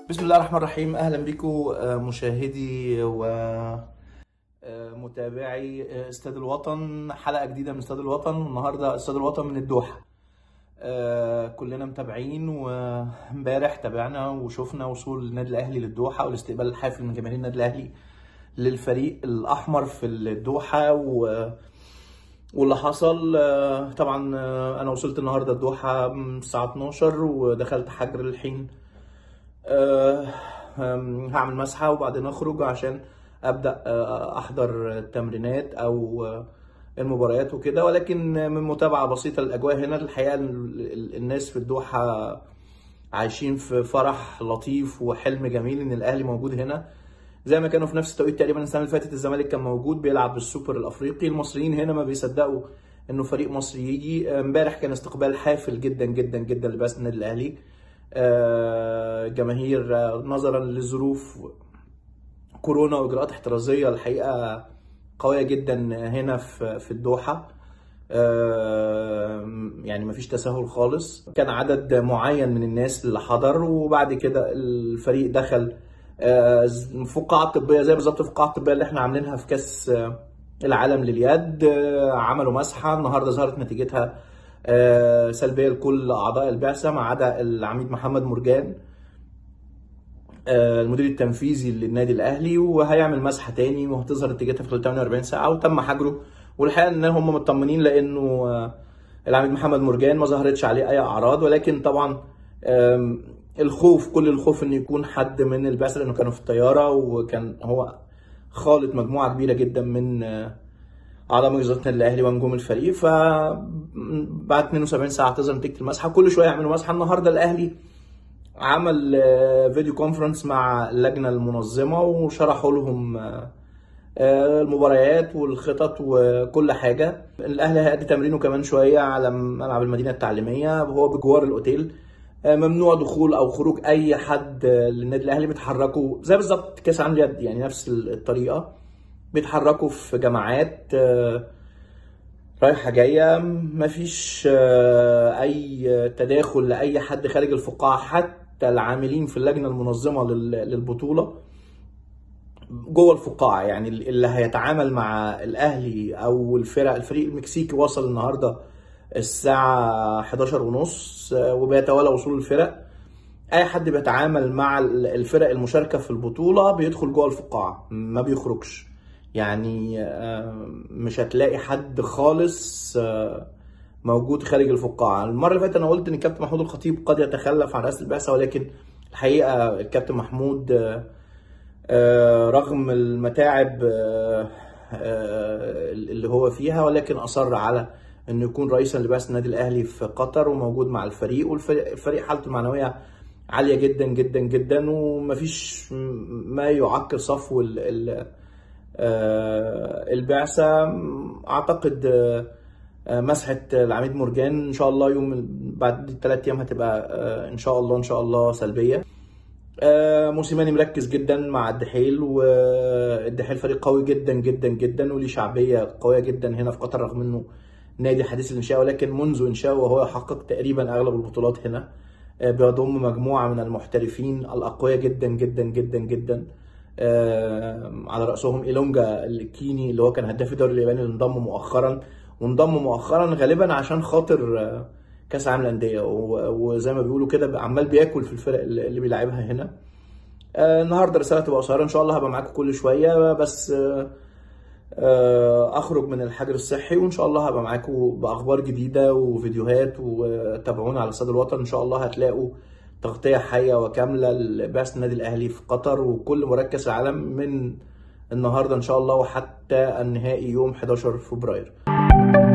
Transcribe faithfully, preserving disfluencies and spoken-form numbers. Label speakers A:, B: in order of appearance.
A: بسم الله الرحمن الرحيم. اهلا بكم مشاهدي ومتابعي استاد الوطن. حلقه جديده من استاد الوطن. النهارده استاد الوطن من الدوحه. كلنا متابعين، وامبارح تابعنا وشفنا وصول النادي الاهلي للدوحه والاستقبال الحافل من جماهير النادي الاهلي للفريق الاحمر في الدوحه و واللي حصل. طبعا انا وصلت النهارده الدوحه الساعه اتناشر ودخلت حجر الحين. أه هعمل مسحة وبعدين اخرج عشان ابدأ احضر التمرينات او المباريات وكده، ولكن من متابعة بسيطة للاجواء هنا الحقيقة الناس في الدوحة عايشين في فرح لطيف وحلم جميل ان الاهلي موجود هنا، زي ما كانوا في نفس التوقيت تقريبا السنة اللي فاتت الزمالك كان موجود بيلعب بالسوبر الافريقي. المصريين هنا ما بيصدقوا انه فريق مصري يجي. امبارح كان استقبال حافل جدا جدا جدا لبعثة النادي الاهلي. جماهير نظرا لظروف كورونا واجراءات احترازيه الحقيقه قويه جدا هنا في في الدوحه، يعني مفيش تساهل خالص. كان عدد معين من الناس اللي حضر، وبعد كده الفريق دخل فقاعه طبيه زي بالظبط الفقاعه الطبيه اللي احنا عاملينها في كاس العالم لليد. عملوا مسحه النهارده ظهرت نتيجتها سلبيه لكل اعضاء البعثه ما عدا العميد محمد مرجان المدير التنفيذي للنادي الاهلي، وهيعمل مسحه تاني وهتظهر نتيجتها في خلال تمنية واربعين ساعه، وتم حجره. والحقيقه ان هم مطمنين لانه العميد محمد مرجان ما ظهرتش عليه اي اعراض، ولكن طبعا الخوف كل الخوف ان يكون حد من البعثه، لانه كانوا في الطياره وكان هو خالط مجموعه كبيره جدا من اعضاء مجلس اداره النادي الاهلي ونجوم الفريق. فبعد اتنين وسبعين ساعه تظهر نتيجه المسحه. كل شويه يعملوا مسحه. النهارده الاهلي عمل فيديو كونفرنس مع اللجنه المنظمه وشرحوا لهم المباريات والخطط وكل حاجه. الاهلي هيأدي تمرينه كمان شويه على ملعب المدينه التعليميه، هو بجوار الاوتيل. ممنوع دخول او خروج اي حد للنادي الاهلي. بيتحركوا زي بالظبط كاس العالم لليد، يعني نفس الطريقه. بيتحركوا في جماعات رايحه جايه، مفيش اي تداخل لاي حد خارج الفقاعه. حتى العاملين في اللجنه المنظمه للبطوله جوه الفقاعه، يعني اللي هيتعامل مع الاهلي او الفرق. الفريق المكسيكي وصل النهارده الساعه حداشر ونص وبيتوالى وصول الفرق. اي حد بيتعامل مع الفرق المشاركه في البطوله بيدخل جوه الفقاعه ما بيخرجش، يعني مش هتلاقي حد خالص موجود خارج الفقاعه. المره اللي فاتت انا قلت ان الكابتن محمود الخطيب قد يتخلف عن رئاسه البعثه، ولكن الحقيقه الكابتن محمود رغم المتاعب اللي هو فيها ولكن اصر على انه يكون رئيسا لبعثه النادي الاهلي في قطر وموجود مع الفريق. والفريق حالته المعنويه عاليه جدا جدا جدا، ومفيش ما يعكر صفو البعثه. اعتقد مسحه العميد مرجان ان شاء الله يوم بعد ثلاث ايام هتبقى ان شاء الله ان شاء الله سلبيه. موسيماني مركز جدا مع الدحيل، والدحيل فريق قوي جدا جدا جدا وليه شعبيه قويه جدا هنا في قطر، رغم انه نادي حديث الانشاء، ولكن منذ انشاؤه وهو يحقق تقريبا اغلب البطولات هنا. بيضم مجموعه من المحترفين الاقوياء جدا جدا جدا جدا، على راسهم إيلونجا الكيني اللي هو كان هداف الدوري الياباني اللي انضم مؤخرا وانضم مؤخرا غالبا عشان خاطر كاس العالم للانديه، وزي ما بيقولوا كده عمال بياكل في الفرق اللي بيلعبها هنا. النهارده رساله تبقى قصيره ان شاء الله، هبقى معاكم كل شويه، بس اخرج من الحجر الصحي وان شاء الله هبقى معاكم باخبار جديده وفيديوهات. وتابعونا على استاد الوطن، ان شاء الله هتلاقوا تغطيه حيه وكامله لبعثه النادي الاهلي في قطر وكل مركز العالم من النهارده ان شاء الله وحتى النهائي يوم حداشر فبراير.